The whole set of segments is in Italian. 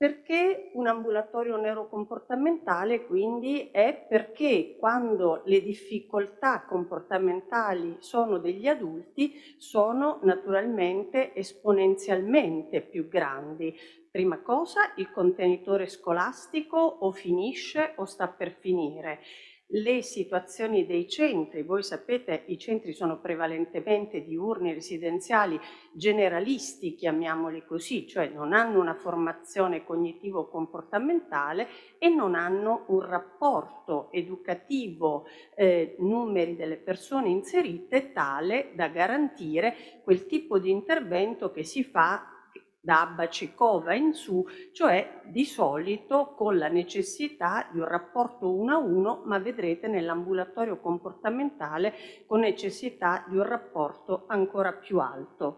Perché un ambulatorio neurocomportamentale quindi è perché quando le difficoltà comportamentali sono degli adulti sono naturalmente esponenzialmente più grandi. Prima cosa, il contenitore scolastico o finisce o sta per finire. Le situazioni dei centri, voi sapete, i centri sono prevalentemente diurni, residenziali, generalisti, chiamiamoli così, cioè non hanno una formazione cognitivo-comportamentale e non hanno un rapporto educativo, numeri delle persone inserite, tale da garantire quel tipo di intervento che si fa da Abbacikova in su, cioè di solito con la necessità di un rapporto 1 a 1, ma vedrete nell'ambulatorio comportamentale con necessità di un rapporto ancora più alto.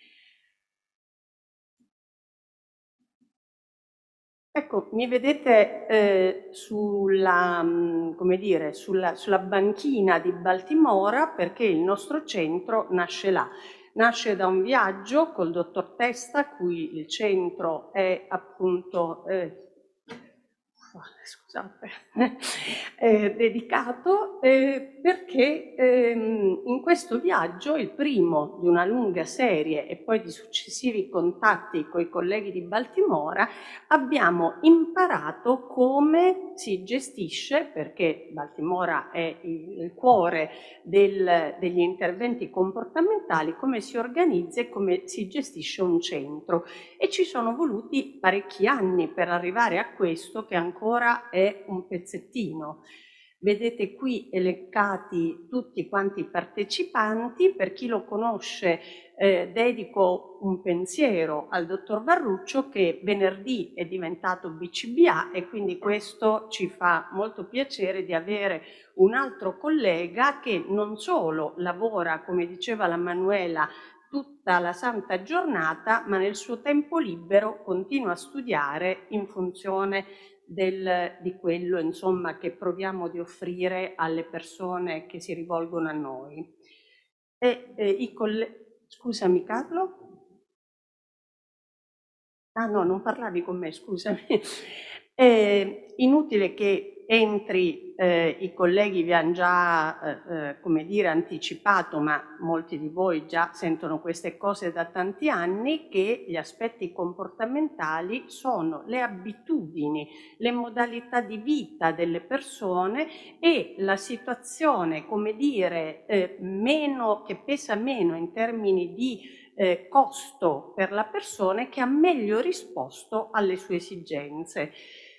Ecco, mi vedete come dire, sulla banchina di Baltimora perché il nostro centro nasce là. Nasce da un viaggio col dottor Testa, a cui il centro è appunto scusate, dedicato perché in questo viaggio, il primo di una lunga serie e poi di successivi contatti con i colleghi di Baltimora, abbiamo imparato come si gestisce, perché Baltimora è il cuore degli interventi comportamentali, come si organizza e come si gestisce un centro. E ci sono voluti parecchi anni per arrivare a questo che ancora è un pezzettino. Vedete qui elencati tutti quanti i partecipanti. Per chi lo conosce dedico un pensiero al dottor Barruccio, che venerdì è diventato BCBA e quindi questo ci fa molto piacere di avere un altro collega che non solo lavora, come diceva la Manuela, tutta la santa giornata, ma nel suo tempo libero continua a studiare in funzione di quello, insomma, che proviamo di offrire alle persone che si rivolgono a noi. Scusami Carlo? Ah no, non parlavi con me, scusami. Inutile che entri, i colleghi vi hanno già, come dire, anticipato, ma molti di voi già sentono queste cose da tanti anni, che gli aspetti comportamentali sono le abitudini, le modalità di vita delle persone e la situazione, come dire, che pesa meno in termini di costo per la persona che ha meglio risposto alle sue esigenze.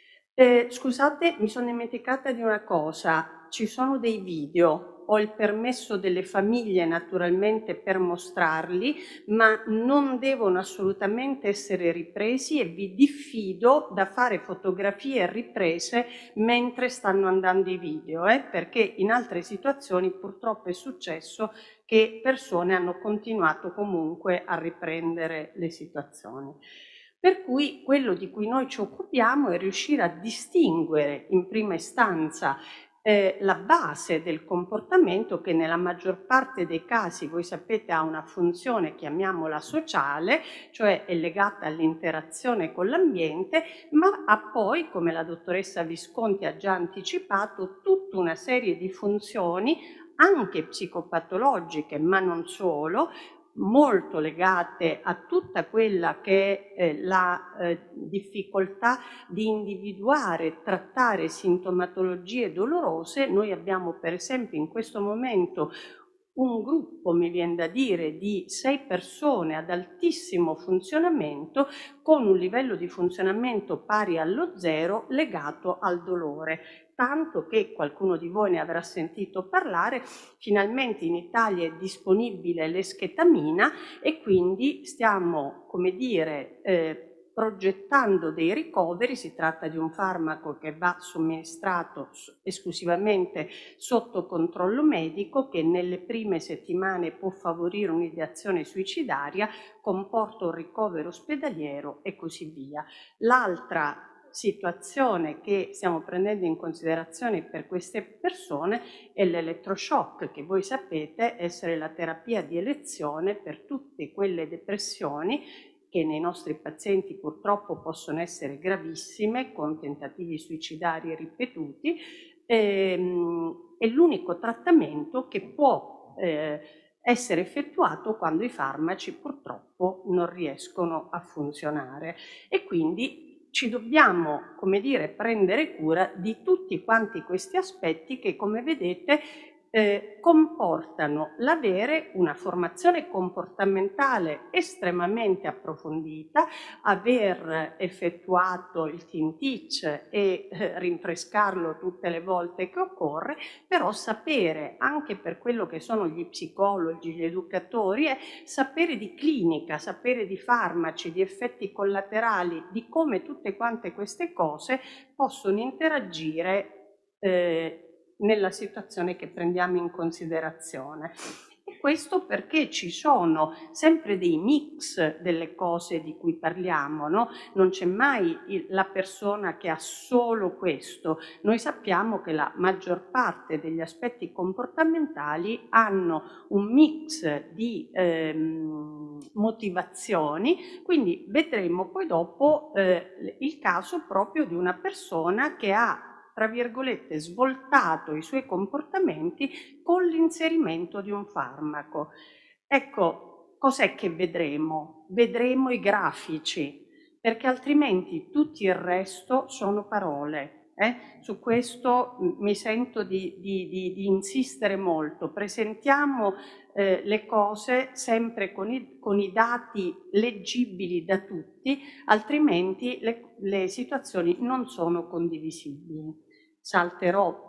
Scusate, mi sono dimenticata di una cosa, ci sono dei video, ho il permesso delle famiglie naturalmente per mostrarli, ma non devono assolutamente essere ripresi e vi diffido da fare fotografie e riprese mentre stanno andando i video, perché in altre situazioni purtroppo è successo che persone hanno continuato comunque a riprendere le situazioni. Per cui quello di cui noi ci occupiamo è riuscire a distinguere in prima istanza la base del comportamento, che nella maggior parte dei casi, voi sapete, ha una funzione, chiamiamola sociale, cioè è legata all'interazione con l'ambiente, ma ha poi, come la dottoressa Visconti ha già anticipato, tutta una serie di funzioni anche psicopatologiche, ma non solo, molto legate a tutta quella che è la difficoltà di individuare, trattare sintomatologie dolorose. Noi abbiamo per esempio in questo momento un gruppo, mi viene da dire, di 6 persone ad altissimo funzionamento, con un livello di funzionamento pari allo 0 legato al dolore. Tanto che qualcuno di voi ne avrà sentito parlare, finalmente in Italia è disponibile l'eschetamina e quindi stiamo, come dire, progettando dei ricoveri. Si tratta di un farmaco che va somministrato esclusivamente sotto controllo medico, che nelle prime settimane può favorire un'ideazione suicidaria, comporta un ricovero ospedaliero e così via. L'altra situazione che stiamo prendendo in considerazione per queste persone è l'elettroshock, che voi sapete essere la terapia di elezione per tutte quelle depressioni che nei nostri pazienti purtroppo possono essere gravissime, con tentativi suicidari ripetuti, è l'unico trattamento che può essere effettuato quando i farmaci purtroppo non riescono a funzionare, e quindi ci dobbiamo, come dire, prendere cura di tutti quanti questi aspetti che, come vedete, comportano l'avere una formazione comportamentale estremamente approfondita, aver effettuato il Team Teach e rinfrescarlo tutte le volte che occorre, però sapere anche per quello che sono gli psicologi, gli educatori, sapere di clinica, sapere di farmaci, di effetti collaterali, di come tutte quante queste cose possono interagire nella situazione che prendiamo in considerazione. E questo perché ci sono sempre dei mix delle cose di cui parliamo, no? Non c'è mai la persona che ha solo questo. Noi sappiamo che la maggior parte degli aspetti comportamentali hanno un mix di motivazioni, quindi vedremo poi dopo il caso proprio di una persona che ha, tra virgolette, svoltato i suoi comportamenti con l'inserimento di un farmaco. Ecco, cos'è che vedremo? Vedremo i grafici, perché altrimenti tutto il resto sono parole. Su questo mi sento di insistere molto. Presentiamo le cose sempre con i dati leggibili da tutti, altrimenti le situazioni non sono condivisibili. Salterò.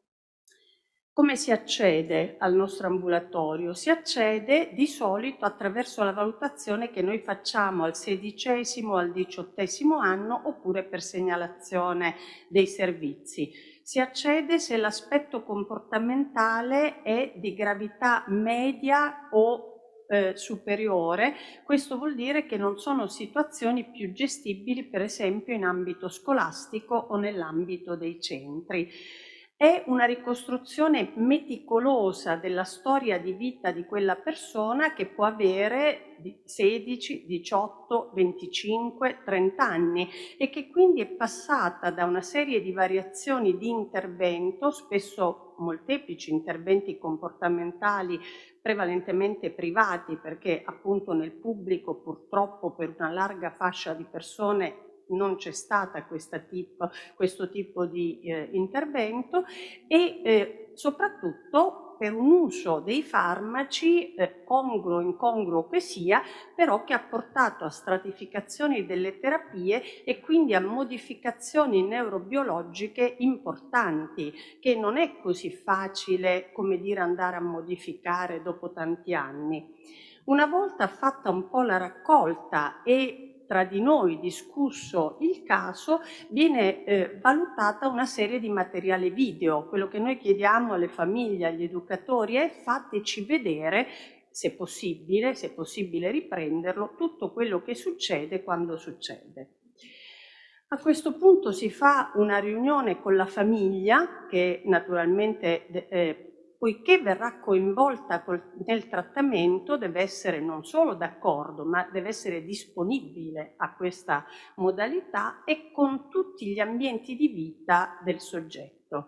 Come si accede al nostro ambulatorio? Si accede di solito attraverso la valutazione che noi facciamo al 16° o al 18° anno, oppure per segnalazione dei servizi. Si accede se l'aspetto comportamentale è di gravità media o superiore. Questo vuol dire che non sono situazioni più gestibili, per esempio in ambito scolastico o nell'ambito dei centri. È una ricostruzione meticolosa della storia di vita di quella persona, che può avere 16, 18, 25, 30 anni, e che quindi è passata da una serie di variazioni di intervento, spesso molteplici interventi comportamentali prevalentemente privati, perché appunto nel pubblico purtroppo per una larga fascia di persone non c'è stata questo tipo di intervento, e soprattutto per un uso dei farmaci congruo o incongruo che sia, però che ha portato a stratificazioni delle terapie e quindi a modificazioni neurobiologiche importanti, che non è così facile, come dire, andare a modificare dopo tanti anni. Una volta fatta un po' la raccolta e tra di noi discusso il caso, viene valutata una serie di materiale video. Quello che noi chiediamo alle famiglie, agli educatori, è: fateci vedere, se è possibile riprenderlo, tutto quello che succede quando succede. A questo punto si fa una riunione con la famiglia, che naturalmente poiché verrà coinvolta nel trattamento, deve essere non solo d'accordo, ma deve essere disponibile a questa modalità e con tutti gli ambienti di vita del soggetto.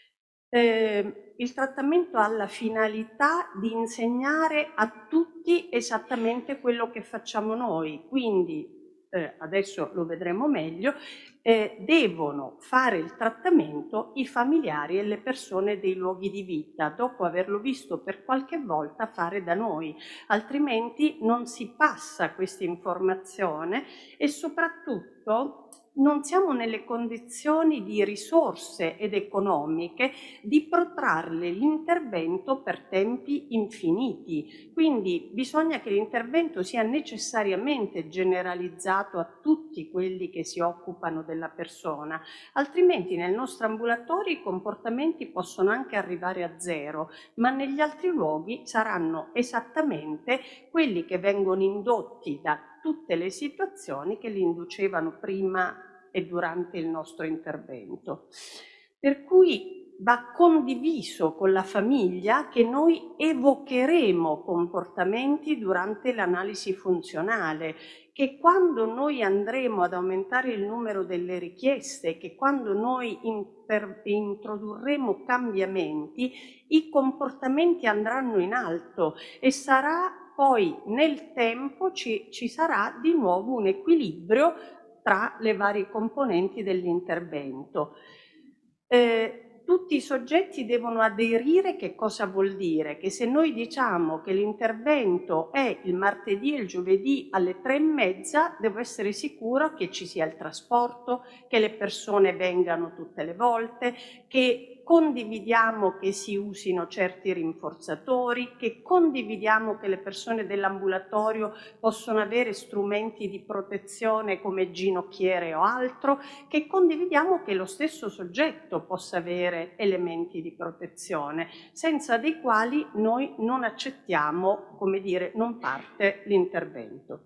Il trattamento ha la finalità di insegnare a tutti esattamente quello che facciamo noi, quindi adesso lo vedremo meglio, devono fare il trattamento i familiari e le persone dei luoghi di vita, dopo averlo visto per qualche volta fare da noi, altrimenti non si passa questa informazione e soprattutto non siamo nelle condizioni di risorse ed economiche di protrarre l'intervento per tempi infiniti. Quindi bisogna che l'intervento sia necessariamente generalizzato a tutti quelli che si occupano della persona, altrimenti nel nostro ambulatorio i comportamenti possono anche arrivare a zero, ma negli altri luoghi saranno esattamente quelli che vengono indotti da tutte le situazioni che li inducevano prima e durante il nostro intervento. Per cui va condiviso con la famiglia che noi evocheremo comportamenti durante l'analisi funzionale, che quando noi andremo ad aumentare il numero delle richieste, che quando noi introdurremo cambiamenti, i comportamenti andranno in alto e sarà poi nel tempo ci sarà di nuovo un equilibrio tra le varie componenti dell'intervento. Tutti i soggetti devono aderire. Che cosa vuol dire? Che se noi diciamo che l'intervento è il martedì e il giovedì alle 3:30, devo essere sicuro che ci sia il trasporto, che le persone vengano tutte le volte, che condividiamo che si usino certi rinforzatori, che condividiamo che le persone dell'ambulatorio possono avere strumenti di protezione come ginocchiere o altro, che condividiamo che lo stesso soggetto possa avere elementi di protezione, senza dei quali noi non accettiamo, come dire, non parte l'intervento.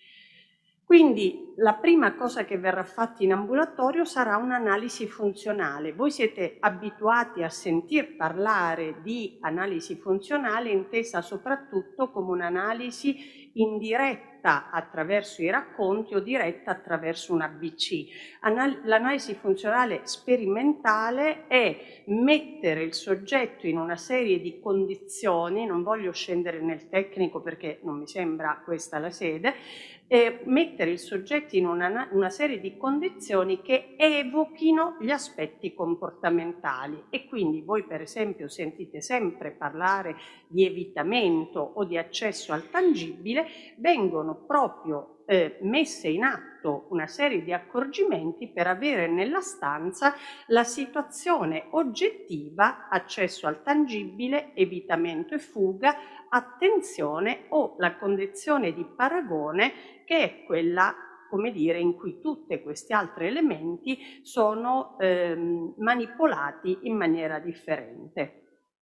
Quindi la prima cosa che verrà fatta in ambulatorio sarà un'analisi funzionale. Voi siete abituati a sentir parlare di analisi funzionale intesa soprattutto come un'analisi indiretta attraverso i racconti o diretta attraverso un ABC. L'analisi funzionale sperimentale è mettere il soggetto in una serie di condizioni, non voglio scendere nel tecnico perché non mi sembra questa la sede, mettere il soggetto in una serie di condizioni che evochino gli aspetti comportamentali. E quindi voi per esempio sentite sempre parlare di evitamento o di accesso al tangibile, vengono proprio messe in atto una serie di accorgimenti per avere nella stanza la situazione oggettiva: accesso al tangibile, evitamento e fuga, attenzione, o la condizione di paragone, che è quella, come dire, in cui tutti questi altri elementi sono manipolati in maniera differente.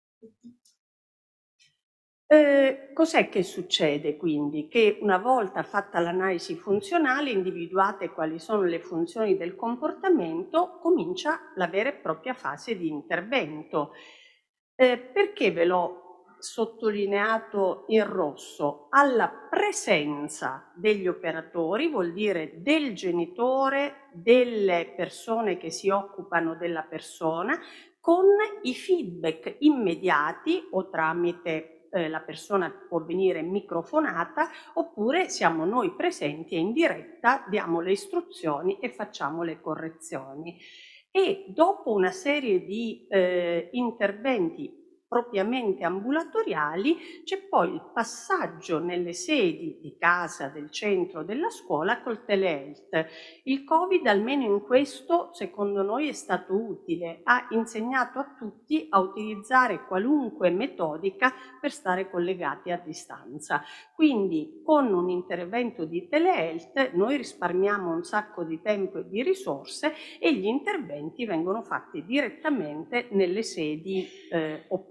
Cos'è che succede quindi? Che una volta fatta l'analisi funzionale, individuate quali sono le funzioni del comportamento, comincia la vera e propria fase di intervento. Perché ve l'ho sottolineato in rosso? Alla presenza degli operatori, vuol dire del genitore, delle persone che si occupano della persona, con i feedback immediati o tramite la persona può venire microfonata, oppure siamo noi presenti e in diretta diamo le istruzioni e facciamo le correzioni. E dopo una serie di interventi propriamente ambulatoriali c'è poi il passaggio nelle sedi di casa, del centro, della scuola col telehealth. Il Covid, almeno in questo, secondo noi è stato utile, ha insegnato a tutti a utilizzare qualunque metodica per stare collegati a distanza. Quindi con un intervento di telehealth noi risparmiamo un sacco di tempo e di risorse e gli interventi vengono fatti direttamente nelle sedi opportune.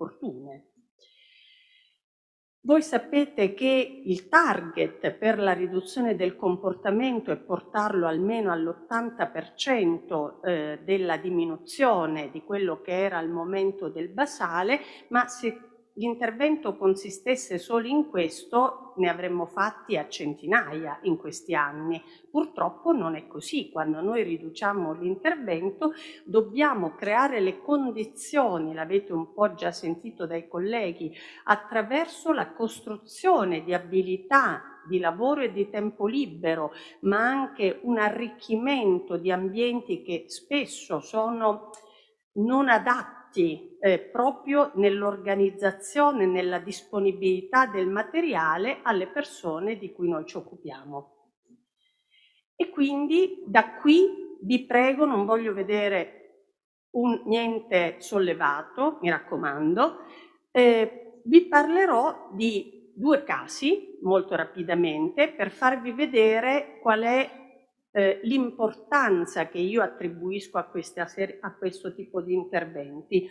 Voi sapete che il target per la riduzione del comportamento è portarlo almeno all'80% della diminuzione di quello che era al momento del basale, ma se l'intervento consistesse solo in questo ne avremmo fatti a centinaia in questi anni. Purtroppo non è così. Quando noi riduciamo l'intervento dobbiamo creare le condizioni, l'avete un po' già sentito dai colleghi, attraverso la costruzione di abilità di lavoro e di tempo libero, ma anche un arricchimento di ambienti che spesso sono non adatti proprio nell'organizzazione, nella disponibilità del materiale alle persone di cui noi ci occupiamo. E quindi da qui vi prego, non voglio vedere niente sollevato, mi raccomando, vi parlerò di due casi molto rapidamente per farvi vedere qual è l'importanza che io attribuisco a questo tipo di interventi.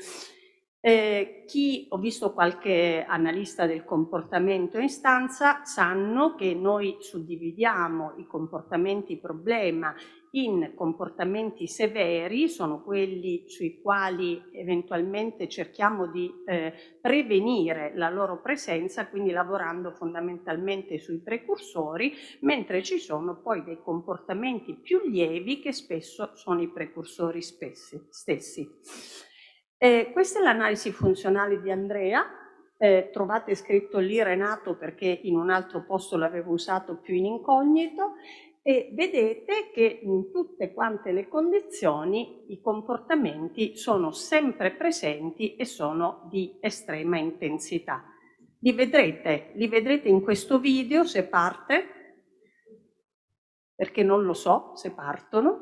Ho visto qualche analista del comportamento in stanza, sanno che noi suddividiamo i comportamenti problema in comportamenti severi, sono quelli sui quali eventualmente cerchiamo di prevenire la loro presenza, quindi lavorando fondamentalmente sui precursori, mentre ci sono poi dei comportamenti più lievi che spesso sono i precursori stessi. Questa è l'analisi funzionale di Andrea. Trovate scritto lì Renato perché in un altro posto l'avevo usato più in incognito, e vedete che in tutte quante le condizioni i comportamenti sono sempre presenti e sono di estrema intensità. Li vedrete in questo video se parte, perché non lo so se partono.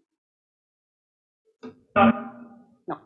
No.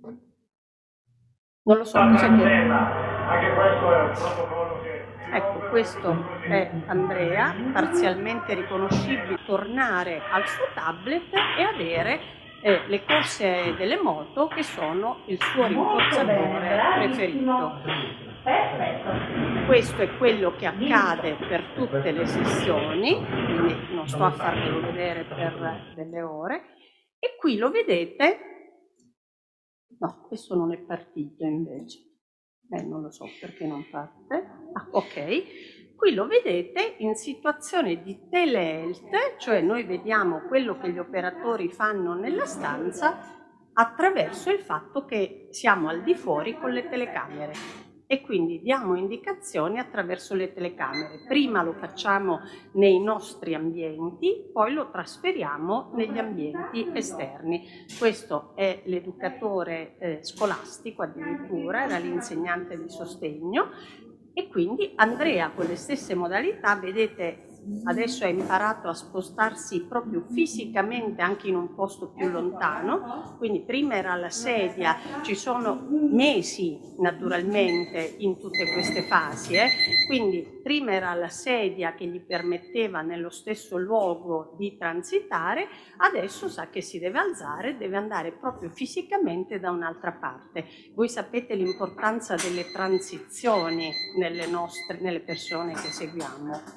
Non lo so cosa che... Anche questo è un protocollo che... Ecco, questo è Andrea, parzialmente riconoscibile, tornare al suo tablet e avere le corse delle moto che sono il suo rinforzatore preferito. Perfetto. Questo è quello che accade per tutte le sessioni, quindi non sto a farvelo vedere per delle ore. E qui lo vedete, no, questo non è partito invece. Non lo so perché non parte. Ah, ok. Qui lo vedete in situazione di telehealth, cioè noi vediamo quello che gli operatori fanno nella stanza attraverso il fatto che siamo al di fuori con le telecamere e quindi diamo indicazioni attraverso le telecamere. Prima lo facciamo nei nostri ambienti, poi lo trasferiamo negli ambienti esterni. Questo è l'educatore scolastico addirittura, era l'insegnante di sostegno, e quindi Andrea con le stesse modalità, vedete, adesso ha imparato a spostarsi proprio fisicamente anche in un posto più lontano, quindi prima era alla sedia, ci sono mesi naturalmente in tutte queste fasi, quindi prima era la sedia che gli permetteva nello stesso luogo di transitare, adesso sa che si deve alzare, deve andare proprio fisicamente da un'altra parte. Voi sapete l'importanza delle transizioni nelle persone che seguiamo.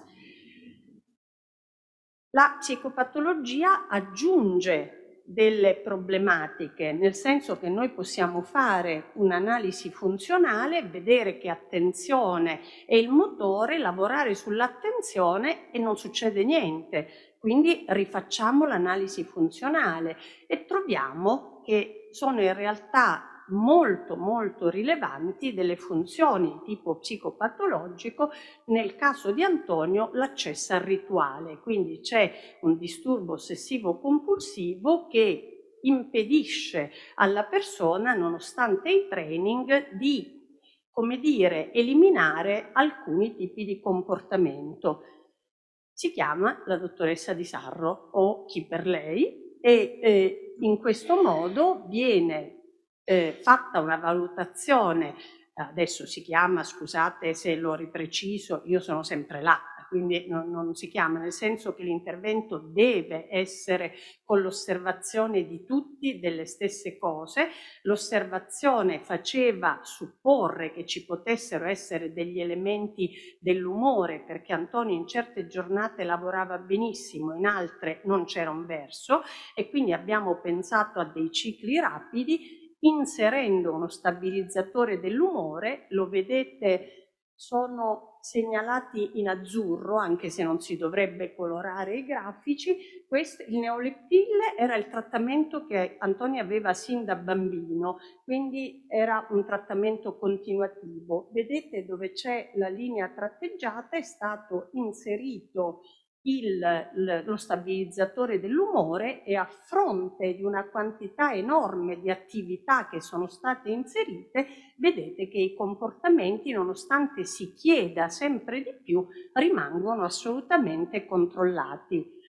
La psicopatologia aggiunge delle problematiche, nel senso che noi possiamo fare un'analisi funzionale, vedere che attenzione è il motore, lavorare sull'attenzione e non succede niente. Quindi rifacciamo l'analisi funzionale e troviamo che sono in realtà molto rilevanti delle funzioni tipo psicopatologico. Nel caso di Antonio l'accesso al rituale, quindi c'è un disturbo ossessivo compulsivo che impedisce alla persona, nonostante i training, di, come dire, eliminare alcuni tipi di comportamento. Si chiama la dottoressa Di Sarro o chi per lei e in questo modo viene fatta una valutazione, adesso si chiama, scusate se lo ripreciso, io sono sempre là, quindi non si chiama, nel senso che l'intervento deve essere con l'osservazione di tutti delle stesse cose. L'osservazione faceva supporre che ci potessero essere degli elementi dell'umore, perché Antonio in certe giornate lavorava benissimo, in altre non c'era un verso, e quindi abbiamo pensato a dei cicli rapidi inserendo uno stabilizzatore dell'umore. Lo vedete, sono segnalati in azzurro, anche se non si dovrebbe colorare i grafici. Il Neoleptil era il trattamento che Antonio aveva sin da bambino, quindi era un trattamento continuativo. Vedete dove c'è la linea tratteggiata, è stato inserito lo stabilizzatore dell'umore, e a fronte di una quantità enorme di attività che sono state inserite, vedete che i comportamenti, nonostante si chieda sempre di più, rimangono assolutamente controllati.